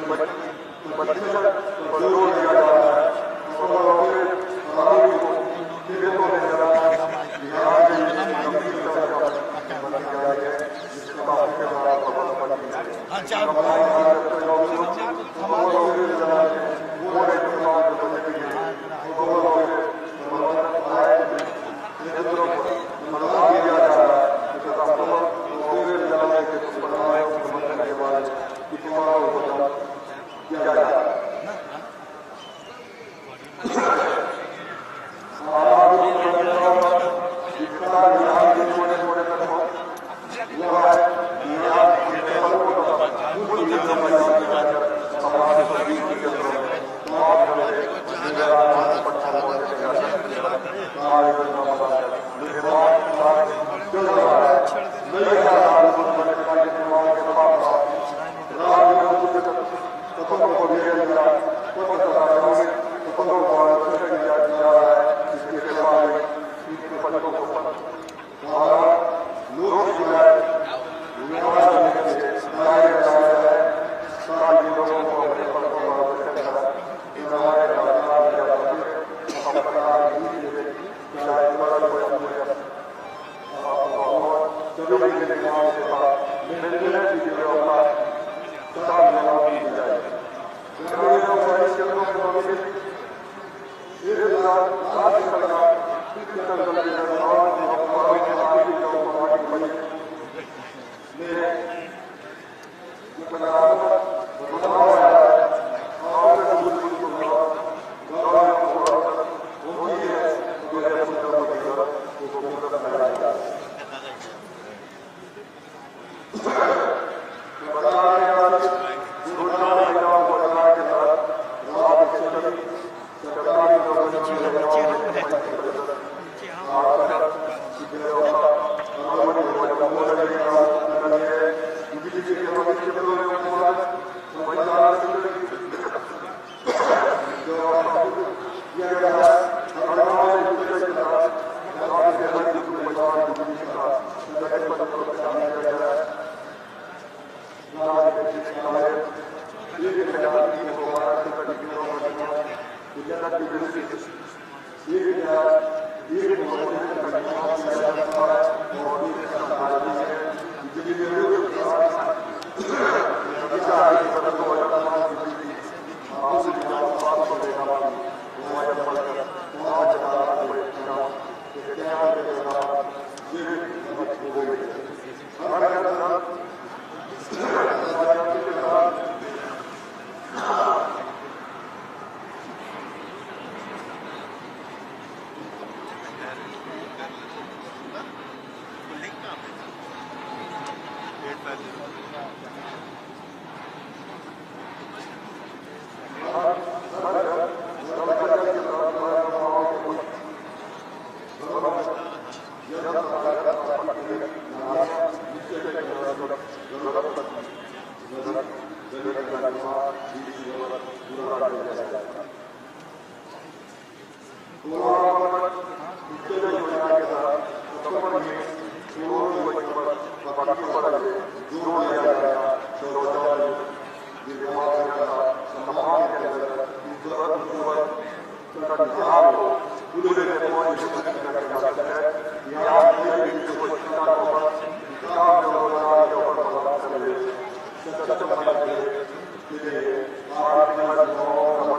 Gracias.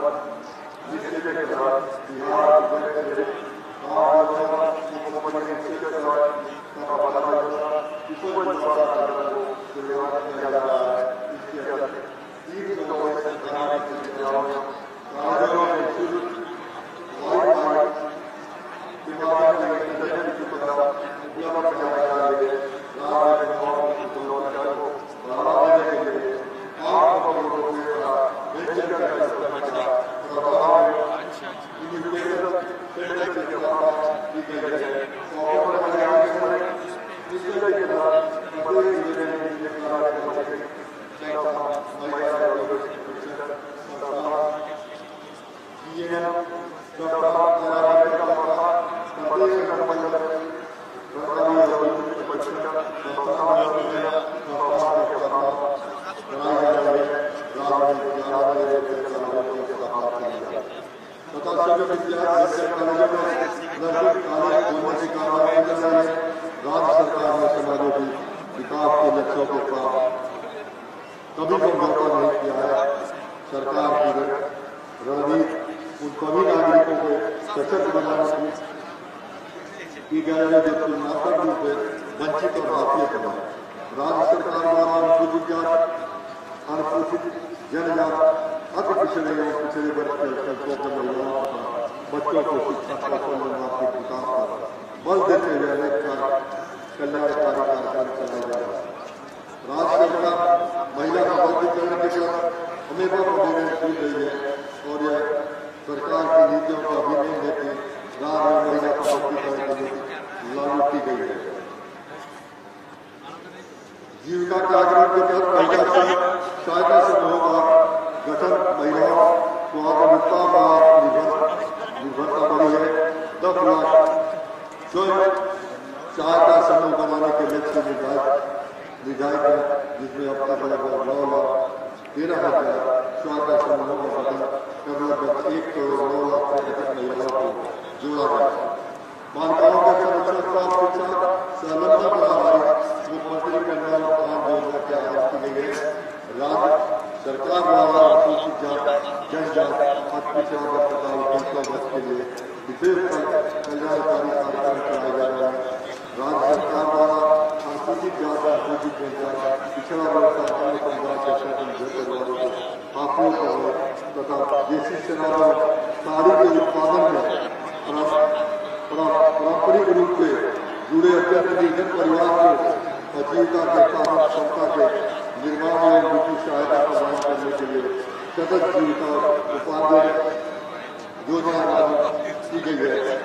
विश्वविद्यालय कॉलेजों में नर्सिंग कॉलेज खोलने की कार्रवाई चल रही है। राज्य सरकार ने समाजों विकास के लक्ष्यों के साथ कभी समझौता नहीं किया है। सरकार की रणनीति उन सभी नागरिकों को सशक्त बनाने की गई है जो तुलनात्मक रूप से वंचित और हाशिए पर है। राज्य सरकार द्वारा अनुसूचित जनजाति अति पिछड़े एवं पिछड़े वर्ग के संशोधन महिलाओं तथा बच्चों को शिक्षा कौशल आर्थिक विकास पर बल देते हुए अनेक कल्याणकारी कार्यक्रम चलाए जा रहे हैं। राज्य सरकार महिला सशक्तिकरण के साथ हमेशा संवेदनशील रही है और यह सरकार की नीतियों का अभिनय है कि राज्य में महिला सशक्तिकरण की नीति लागू की गई है। जीविका कार्यक्रम के तहत महिला सहायता समूहों का गठन महिलाओं को आत्मनिर्भरता बढ़ी है। 10 लाख स्वयं सहायता समूह बनाने के लक्ष्य निर्धारित है, जिसमें अब तक लगभग 9,13,000 सहायता समूहों का गठन कर लगभग 1 करोड़ 9 लाख से अधिक महिलाओं को जोड़ा गया। बालिकाओं के संरक्षण प्राप्त शिक्षा संलग्न पर आधारित मुख्यमंत्री कन्या उत्थान योजना की आरंभ की गई है। राज्य सरकार द्वारा अनुसूचित जाति जनजाति अति पिछड़ा वर्ग तथा उपभोक्ता वर्ग के लिए विशेष कल्याणकारी कार्यक्रम चलाए जा रहे हैं। राज्य सरकार द्वारा अनुसूचित जाति अनुसूचित जनजाति पिछड़ा वर्ग तथा अन्य समुदाय के शोषण परिवारों को हाशिए पर तथा देशी सेनाओं साड़ी के उत्पादन में पारंपरिक रूप से जुड़े अत्यंत निर्धन परिवार को आजीविका के साधन क्षमता के निर्माण एवं वित्तीय सहायता प्रदान करने के लिए सतत जीविका उपार्जन योजना लागू की गई है।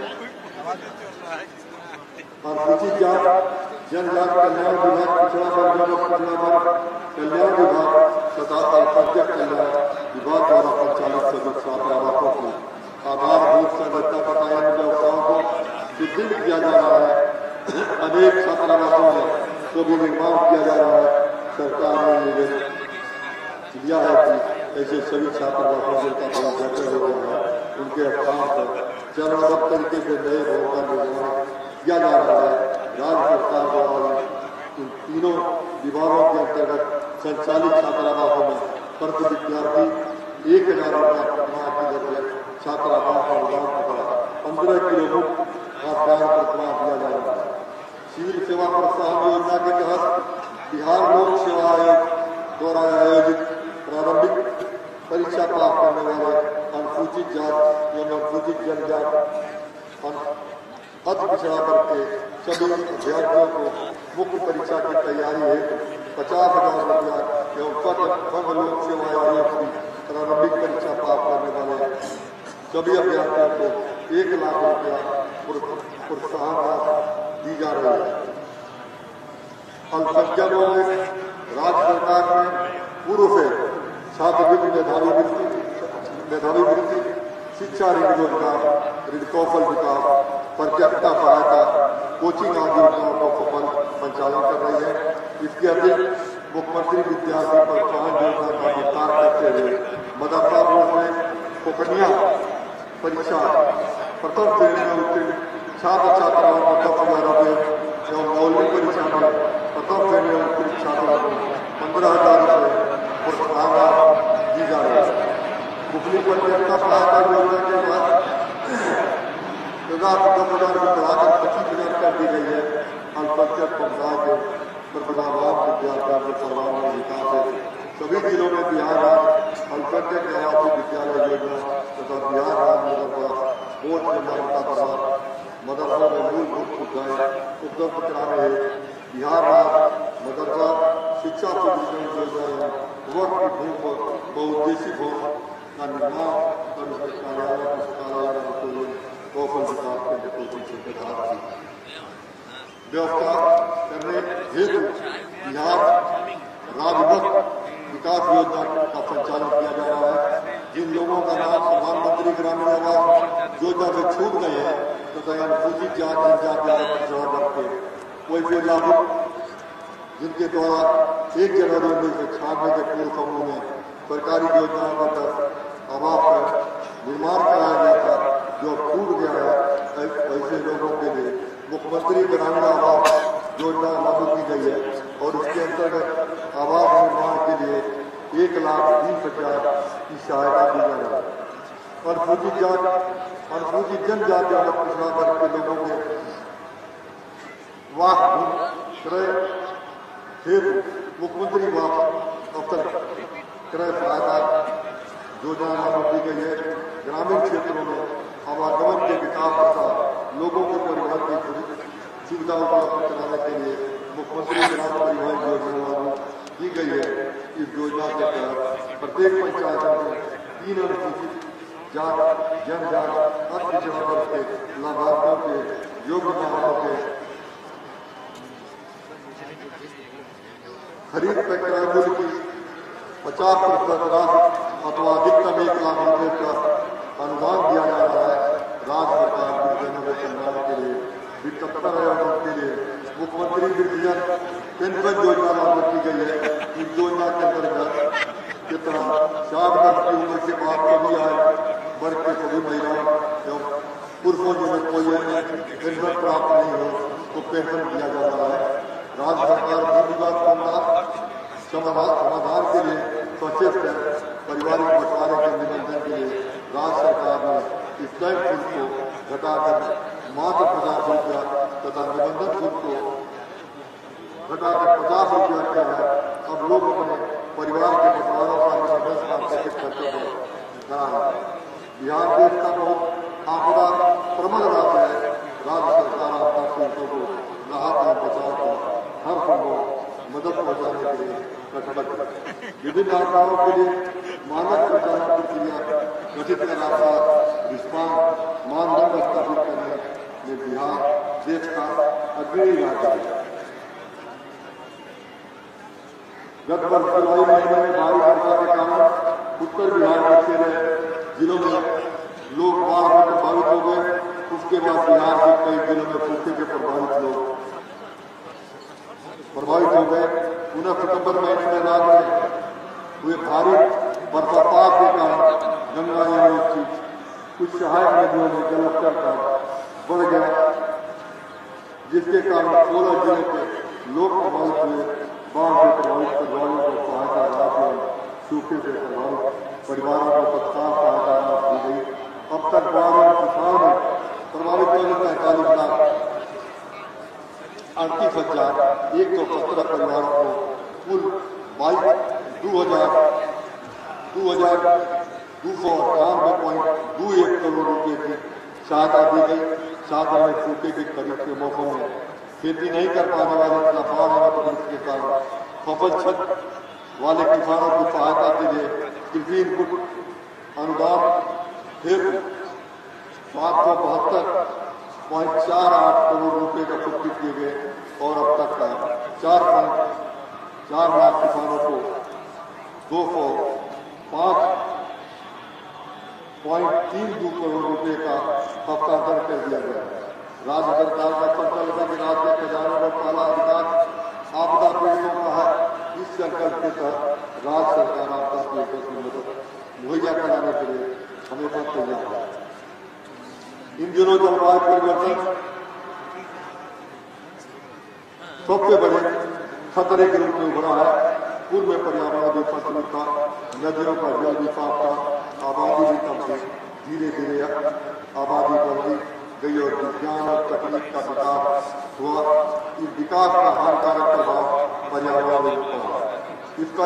अनुसूचित जाति जनजाति कल्याण विभाग, पिछड़ा वर्ग कल्याण विभाग तथा अल्पसंख्यक कल्याण विभाग द्वारा संचालित सभी छात्रावासों की आधारभूत संरचना तथा अन्य व्यवस्थाओं को सुदृढ़ किया जा रहा है। अनेक छात्रावासों में तो भी निर्माण किया जा रहा है। सरकार ने निवेदन किया है कि ऐसे सभी छात्रावासों जिनका काम बेहतर हो गया है उनके स्थान पर चरणबद्ध तरीके से नए भवन का निर्माण किया जा रहा है। राज्य सरकार द्वारा इन तीनों विभागों के अंतर्गत संचालित छात्रावासों में प्रति विद्यार्थी 1,000 रुपया प्रतिमाह की दर से छात्रावास का अनुदान तथा 15 किलो खाद्यान्न प्रतिमाह दिया जा रहा है। सिविल सेवा प्रोत्साहन योजना के तहत बिहार लोक सेवा आयोग द्वारा आयोजित प्रारंभिक परीक्षा पास करने वाले अनुसूचित जाति एवं अनुसूचित जनजाति अति पिछड़ा वर्ग के सभी अभ्यर्थियों को मुख्य परीक्षा की तैयारी हेतु 50,000 रुपया एवं संघ लोक सेवा आयोग की प्रारंभिक परीक्षा पास करने वाले सभी अभ्यर्थियों को 1 लाख रुपया प्रोत्साहन राशि दी जा रही है। अल्पसंख्यकों में राज्य सरकार ने पूर्व से छात्रवृत्ति मेधावी वृत्ति शिक्षा ऋण रोजगार ऋण कौशल विकास प्रत्यक्षता सहायता कोचिंग आदि योजनाओं को सफल संचालन कर रही है। इसके अतिरिक्त मुख्यमंत्री विद्यार्थी प्रोत्साहन योजना का विस्तार करते हुए मदरसा बोर्ड में कोकनिया परीक्षा प्रथम श्रेणी में उत्तीर्ण छात्र छात्राओं को 10,000 रुपये एवं मौलिक परीक्षा में प्रथम श्रेणी में उत्तीर्ण छात्रों को 15,000 रुपये प्रोत्साहन दी जा रही है। मुख्य प्रत्यक्षता सहायता योजना के बाद 10,000 रुपये बढ़ाकर 25,000 कर दी गई है। अल्पसंख्यक समुदाय के प्रतिभावान विद्यार्थियों के सर्वांगीण विकास है। सभी जिलों में बिहार राज्य अल्पसंख्यक आवासीय विद्यालय योजना तथा बिहार राज्य मदरसा बोर्ड में मान्यता प्राप्त मदरसा में मूलभूत सुविधाएं उपलब्ध कराने हेतु बिहार राज्य मदरसा शिक्षा सुदृढ़ीकरण योजना वक्त की भूमि पर बहुउद्देशीय भवन का निर्माण कर उसके कार्यालय पुस्तकालय कौशल विकास केंद्र कोचिंग के तहत व्यवस्था करने हेतु बिहार राज्य विकास योजना का संचालन किया जा रहा है। जिन लोगों का नाम प्रधानमंत्री ग्रामीण आवास योजना से छूट गए हैं तथा अनुसूचित जाति जनजाति के कोई भी लाभुक जिनके द्वारा 1 जनवरी 1996 के पूर्व समूह में सरकारी योजनाओं का आवास का निर्माण कराया गया था जो अब छूट गया है, ऐसे लोगों के लिए मुख्यमंत्री ग्रामीण आवास योजना लागू की गई है और उसके अंतर्गत आवास निर्माण के लिए 1,20,000 की सहायता दी जा रही है। अनुसूचित जनजाति और पिछड़ा वर्ग के लोगों के वास क्रय हेतु मुख्यमंत्री वास अवसर क्रय सहायता योजना लागू की गई है। ग्रामीण क्षेत्रों में आवागमन के विकास तथा लोगों को परिवहन की सुविधा उपलब्ध कराने के लिए मुख्यमंत्री ग्राम परिवहन योजना लागू की गई है। इस योजना के तहत प्रत्येक पंचायत में 3 अनुसूचित जाति जनजाति और पिछड़ा वर्ग के लाभार्थियों के योग्य वाहनों के खरीद पर क्रय मूल्य की 50% राशि अथवा अधिकतम 1 लाख रुपए का अनुदान दिया जा रहा है। राज्य सरकार दिव्यांगों के कल्याण के लिए भी तत्पर है और उनके लिए मुख्यमंत्री दिव्यांग पेंशन योजना लागू की गई है। इस योजना के अंतर्गत के तहत 60 वर्ष की उम्र के बाद सभी आय वर्ग के सभी महिलाओं एवं पुरुषों जिन्हें कोई पेंशन प्राप्त नहीं हो तो पेंशन दिया जा रहा है। राज्य सरकार भूमिगत समाधान के लिए सचेत है। पारिवारिक बंटवारे के निबंधन के लिए राज्य सरकार ने स्टैंप शुल्क को घटाकर मात्र 50 रुपया तथा निबंधन शुल्क को घटाकर 50 रुपया किया है। अब लोग अपने परिवार के बंटवारों का निबंधन सांकेतिक खर्चों को करा रहे हैं। बिहार देश का बहुत आपदा प्रबल राज्य है। राज्य सरकार आपदा पीड़ितों को राहत और बचाव को हर संभव मदद पहुंचाने के लिए कटिबद्ध है। विभिन्न आपदाओं के लिए मानक संचालन प्रक्रिया गठित करना रिस्पांस मानदंड स्थापित करने में बिहार देश का अग्रणी राज्य है। गत वर्ष जुलाई महीने में भारी वर्षा के कारण उत्तर बिहार के 13 जिलों में लोग बाढ़ से प्रभावित हो गए। उसके बाद बिहार के कई जिलों में सूखे के प्रभावित लोग प्रभावित हो गए। 19 सितंबर महीने में राज्य में हुए भारी बरसात के कारण गंगा यमुना कुछ सहायक नदियों में जलस्तर बढ़ गया, जिसके कारण 16 जिलों के लोग प्रभावित हुए। बाढ़ से प्रभावित परिवारों को सहायता राशि और सूखे से प्रभावित परिवारों को तत्काल सहायता राशि दी गई। अब तक बाढ़ और तूफान में प्रभावित 45,38,117 परिवारों को कुल 2,292.21 करोड़ रुपए की सहायता दी गई। साथ में सूखे के खरीफ के मौसम में खेती नहीं कर पाने वाले किसानों के कारण फसल क्षति वाले किसानों की सहायता के लिए कृषि इनपुट अनुदान हेतु 772.48 करोड़ रुपए का स्वीकृत किए गए और अब तक का 4.4 लाख किसानों को 205.32 करोड़ रुपए का हस्तांतरण कर दिया गया है। राज्य सरकार का संकल्प है राज्य के खजाने में पहला अधिकार आपदा पीड़ितों का है। इस संकल्प के तहत राज्य सरकार आपदा पीड़ितों की मदद मुहैया कराने के लिए हमेशा तैयार है। इन दिनों जलवायु परिवर्तन सबसे बड़े खतरे के रूप में उभरा है। पूर्व में पर्यावरण विपत्ति, नदियों का जल विस्तार, आबादी भी कम धीरे धीरे आबादी बढ़ती गई और विज्ञान और तकनीक का विकास हुआ। इस विकास का हानिकारक प्रभाव पर्यावरण में पड़ा। इसका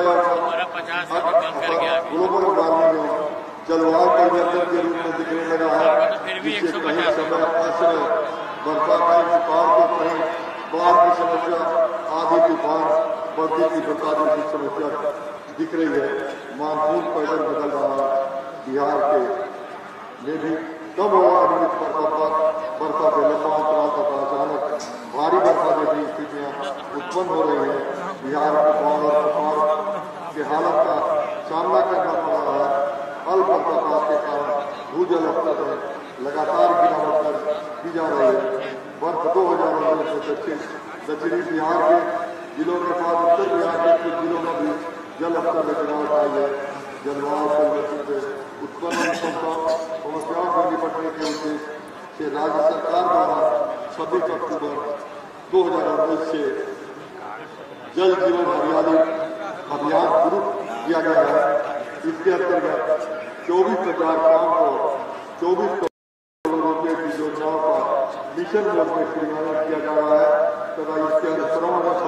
ग्लोबल वार्मिंग जलवायु परिवर्तन के रूप में दिखने लगा है, जिससे कहीं समय असमय वर्षा, कहीं सुखाड़ तो कहीं बाढ़ की समस्या, आधी तूफान, बढ़ती की बरसात की समस्या दिख रही है। मानसून पैटर्न बदल रहा है। बिहार के में भी कम हुआ अनियमित वर्षा से लंबा अंतराल तथा अचानक भारी वर्षा जैसी स्थितियां उत्पन्न हो रही है। बिहार को बाढ़ और तूफान के हालत का सामना करना पड़ रहा है। अल्प बरसात के कारण भूजल स्तर में लगातार गिरावट दर्ज की जा रही है। वर्ष 2019 से दक्षिणी बिहार के जिलों के साथ उत्तर बिहार के कुछ जिलों में भी जल स्तर में गिरावट आई है। जलवायु परिवर्तन से उत्पन्न समस्याओं से निपटने के उद्देश्य से राज्य सरकार द्वारा 26 अक्टूबर 2019 से जल जीवन हरियाली अभियान शुरू किया गया है। इसके अंतर्गत 24,000 गाँव को 24 करोड़ रुपए की योजनाओं का मिशन मोड में क्रियान्वयन किया जा रहा है तथा इसके अनुसरण में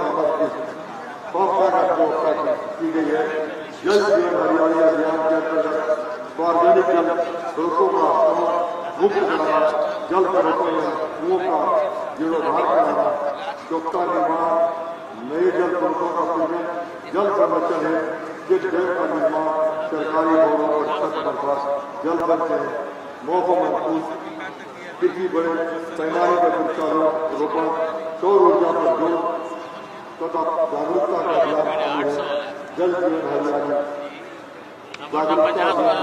की गई है। जल जीवन हरियाली अभियान के अंतर्गत सार्वजनिक जल स्रोतों का मुक्त कराना, जल स्रोतों में कुओं का जीर्णोद्धार कराना, चौकता निर्माण, नए जल स्रोतों का सृजन, जल संरक्षण है जिस जल का निर्माण सरकारी भवनों और छत पर जल बनते हैं, मौसम महसूस कृषि बड़े पैमाने पर वृक्षारोपण, सौर ऊर्जा पर जोर तथा जागरूकता का अभियान है। जल जीवन हरियाली जागरूकता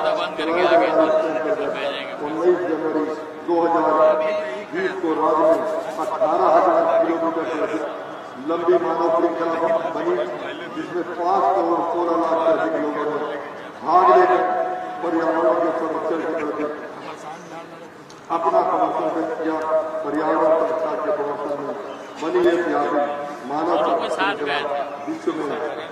19 जनवरी 2020 को राज्य में 18,000 किलोमीटर से अधिक लंबी मानव श्रृंखला बनी, जिसमें 5 करोड़ 16 लाख से अधिक लोगों ने भाग लेकर पर्यावरण के संरक्षण के प्रति अपना समर्थन व्यक्त किया। पर्यावरण संरक्षण के समर्थन में बनी ऐतिहासिक मानव विश्व में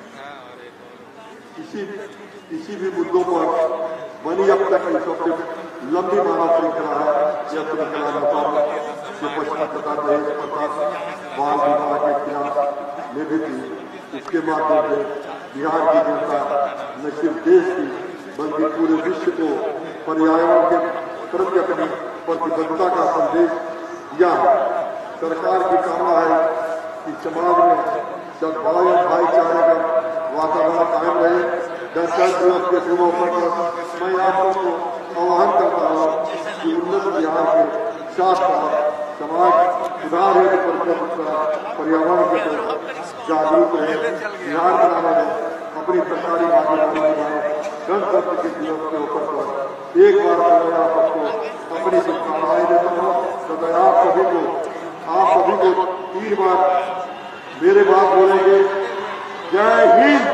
किसी भी मुद्दों पर बनी अब तक की सबसे लंबी मानव श्रृंखला है। यह श्रृंखला नेपाल के पश्चिमता दहेज प्रथा बाल विवाह के खिलाफ में भी थी। इसके माध्यम से बिहार की जनता न सिर्फ देश की बल्कि पूरे विश्व को पर्यावरण के प्रति अपनी प्रतिबद्धता का संदेश दिया है। सरकार की कामना है कि समाज में सद्भाव और भाईचारे का वातावरण कायम रहे। दशरथ दिवस के शुभ अवसर पर मैं आप सबको आह्वान करता हूँ कि उन्नत बिहार के साथ साथ समाज सुधार हेतु पर्यावरण के प्रति जागरूक रहे। बिहार बनाने में अपनी सरकारी भागीदारी निभाए। गणतंत्र के दिवस के अवसर पर एक बार मैं आप सबको अपनी शुभकामनाएं देता हूँ तथा आप सभी को 3 बार मेरे बात बोलेंगे। जय हिंद।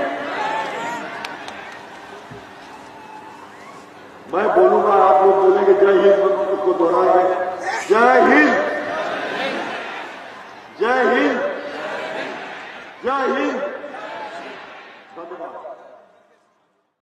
मैं बोलूंगा, आप लोग बोलेंगे जय हिंद, उसको दोहराएंगे। जय हिंद, जय हिंद, जय हिंद। धन्यवाद।